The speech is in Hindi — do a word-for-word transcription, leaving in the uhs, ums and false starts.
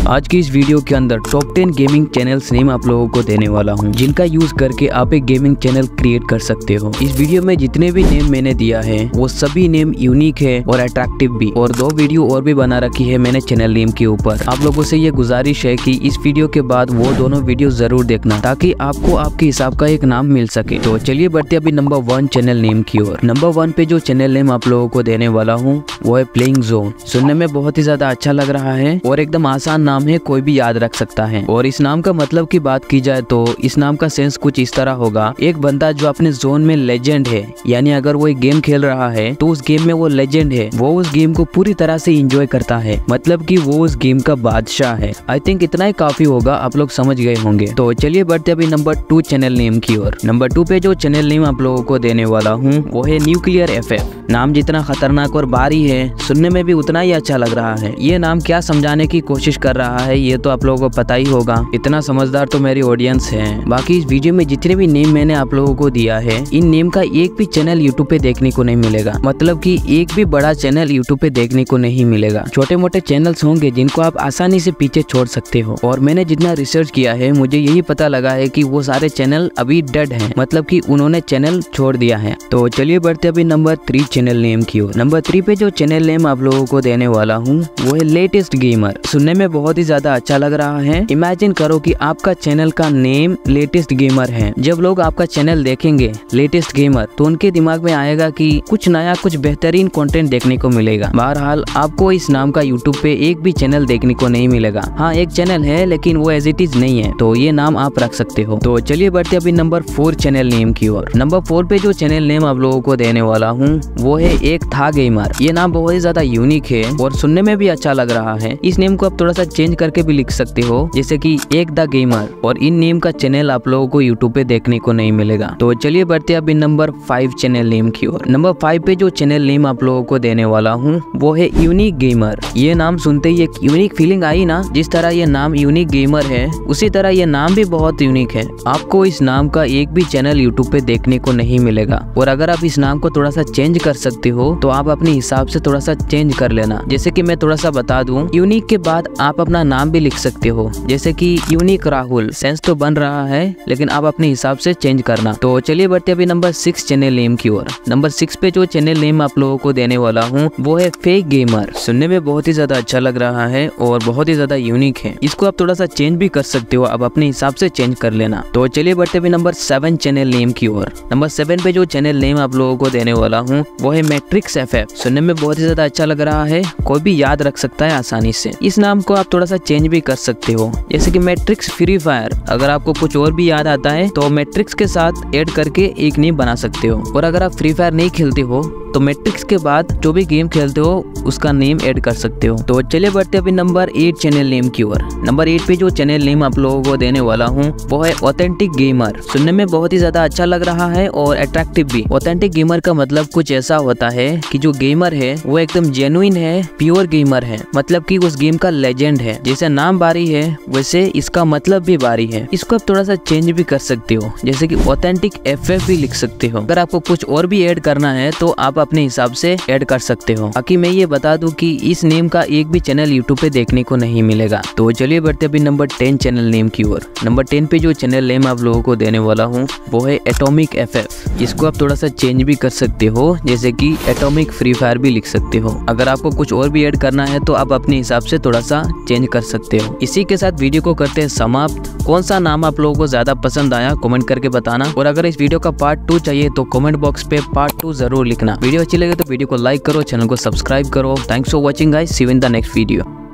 आज की इस वीडियो के अंदर top ten gaming channels name आप लोगों को देने वाला हूं, जिनका यूज करके आप एक गेमिंग चैनल क्रिएट कर सकते हो। इस वीडियो में जितने भी नेम मैंने दिया है वो सभी नेम यूनिक है और अट्रैक्टिव भी, और दो वीडियो और भी बना रखी है मैंने चैनल नेम के ऊपर। आप लोगों से ये गुजारिश है कि इस वीडियो के बाद वो दोनों वीडियो जरूर देखना, ताकि आपको आपके हिसाब का एक नाम मिल सके। तो चलिए बढ़ते अभी नंबर वन चैनल नेम की ओर। नंबर वन पे जो चैनल नेम आप लोगों को देने वाला हूँ वो है प्लेइंग जोन। सुनने में बहुत ही ज्यादा अच्छा लग रहा है और एकदम आसान नाम है, कोई भी याद रख सकता है। और इस नाम का मतलब की बात की जाए तो इस नाम का सेंस कुछ इस तरह होगा, एक बंदा जो अपने जोन में लेजेंड है, यानी अगर वो एक गेम खेल रहा है तो उस गेम में वो लेजेंड है, वो उस गेम को पूरी तरह से एंजॉय करता है, मतलब कि वो उस गेम का बादशाह है। आई थिंक इतना ही काफी होगा, आप लोग समझ गए होंगे। तो चलिए बढ़ते अभी नंबर टू चैनल नेम की ओर। नंबर टू पे जो चैनल नेम आप लोगों को देने वाला हूँ वो है न्यूक्लियर एफ एफ। नाम जितना खतरनाक और भारी है, सुनने में भी उतना ही अच्छा लग रहा है। ये नाम क्या समझाने की कोशिश कर रहा है ये तो आप लोगों को पता ही होगा, इतना समझदार तो मेरी ऑडियंस है। बाकी इस वीडियो में जितने भी नेम मैंने आप लोगों को दिया है, इन नेम का एक भी चैनल यूट्यूब पे देखने को नहीं मिलेगा, मतलब कि एक भी बड़ा चैनल यूट्यूब पे देखने को नहीं मिलेगा। छोटे मोटे चैनल्स होंगे जिनको आप आसानी से पीछे छोड़ सकते हो, और मैंने जितना रिसर्च किया है मुझे यही पता लगा है कि वो सारे चैनल अभी डेड हैं, मतलब कि उन्होंने चैनल छोड़ दिया है। तो चलिए बढ़ते अभी नंबर थ्री चैनल नेम की ओर। नंबर थ्री पे जो चैनल नेम आप लोगों को देने वाला हूँ वो है लेटेस्ट गेमर। सुनने में बहुत ही ज्यादा अच्छा लग रहा है। इमेजिन करो कि आपका चैनल का नेम लेटेस्ट गेमर है। जब लोग आपका चैनल देखेंगे लेटेस्ट गेमर, तो उनके दिमाग में आएगा कि कुछ नया, कुछ बेहतरीन कंटेंट देखने को मिलेगा। बहरहाल आपको इस नाम का यूट्यूब पे एक भी चैनल देखने को नहीं मिलेगा। हाँ, एक चैनल है लेकिन वो एज इट इज नहीं है, तो ये नाम आप रख सकते हो। तो चलिए बढ़ते अभी नंबर फोर चैनल नेम की ओर। नंबर फोर पे जो चैनल नेम आप लोगों को देने वाला हूँ वो है एक था गेमर। ये नाम बहुत ही ज्यादा यूनिक है और सुनने में भी अच्छा लग रहा है। इस नेम को आप थोड़ा सा चेंज करके भी लिख सकते हो, जैसे कि एक द गेमर, और इन नेम का चैनल आप लोगों को यूट्यूब पे देखने को नहीं मिलेगा। तो चलिए बढ़ते अभी नंबर फाइव चैनल नेम की ओर। नंबर फाइव पे जो चैनल नेम आप लोगों को देने वाला हूँ वो है यूनिक गेमर। ये नाम सुनते ही एक यूनिक फीलिंग आई ना, जिस तरह ये नाम यूनिक गेमर है उसी तरह ये नाम भी बहुत यूनिक है। आपको इस नाम का एक भी चैनल यूट्यूब पे देखने को नहीं मिलेगा, और अगर आप इस नाम को थोड़ा सा चेंज कर सकते हो तो आप अपने हिसाब से थोड़ा सा चेंज कर लेना। जैसे कि मैं थोड़ा सा बता दूं, यूनिक के बाद आप अपना नाम भी लिख सकते हो, जैसे कि यूनिक राहुल। सेंस तो बन रहा है लेकिन आप अपने हिसाब से चेंज करना। तो चलिए बढ़ते अभी नंबर सिक्स चैनल नेम की ओर। नंबर सिक्स पे जो चैनल नेम आप लोगों को देने वाला हूँ वो है फेक गेमर। सुनने में बहुत ही ज्यादा अच्छा लग रहा है और बहुत ही ज्यादा यूनिक है। इसको आप थोड़ा सा चेंज भी कर सकते हो, आप अपने हिसाब से चेंज कर लेना। तो चलिए बढ़ते अभी नंबर सेवन चैनल नेम की ओर। नंबर सेवन पे जो चैनल नेम आप लोगों को देने वाला हूँ वो है मैट्रिक्स एफ एफ। सुनने में बहुत ही ज्यादा अच्छा लग रहा है, कोई भी याद रख सकता है आसानी से। इस नाम को आप थोड़ा सा चेंज भी कर सकते हो, जैसे कि मैट्रिक्स फ्री फायर। अगर आपको कुछ और भी याद आता है तो मैट्रिक्स के साथ ऐड करके एक नेम बना सकते हो। और अगर आप फ्री फायर नहीं खेलते हो तो मैट्रिक्स के बाद जो भी गेम खेलते हो उसका नेम ऐड कर सकते हो। तो चलिए बढ़ते अभी नंबर एट चैनल नेम की ओर। नंबर एट पे जो चैनल नेम आप लोगों को देने वाला हूँ वो है ऑथेंटिक गेमर। सुनने में बहुत ही ज्यादा अच्छा लग रहा है और अट्रैक्टिव भी। ऑथेंटिक गेमर का मतलब कुछ ऐसा होता है कि जो गेमर है वो एकदम जेन्युइन है, प्योर गेमर है, मतलब कि उस गेम का लेजेंड है। जैसे नाम भारी है वैसे इसका मतलब भी भारी है। इसको आप थोड़ा सा चेंज भी कर सकते हो, जैसे कि ऑथेंटिक एफ एफ भी लिख सकते हो। अगर आपको कुछ और भी ऐड करना है तो आप अपने हिसाब से ऐड कर सकते हो। बाकी मैं ये बता दूं कि इस नेम का एक भी चैनल यूट्यूब पे देखने को नहीं मिलेगा। तो चलिए बढ़ते अभी नंबर टेन चैनल नेम की ओर। नंबर टेन पे जो चैनल नेम आप लोगों को देने वाला हूँ वो है एटॉमिक एफ एफ। इसको आप थोड़ा सा चेंज भी कर सकते हो, जैसे कि एटॉमिक फ्री फायर भी लिख सकते हो। अगर आपको कुछ और भी ऐड करना है तो आप अपने हिसाब से थोड़ा सा चेंज कर सकते हो। इसी के साथ वीडियो को करते हैं समाप्त। कौन सा नाम आप लोगों को ज्यादा पसंद आया कमेंट करके बताना, और अगर इस वीडियो का पार्ट टू चाहिए तो कमेंट बॉक्स पे पार्ट टू जरूर लिखना। वीडियो अच्छी लगे तो वीडियो को लाइक करो, चैनल को सब्सक्राइब करो। Thanks for watching guys, see you in the next video.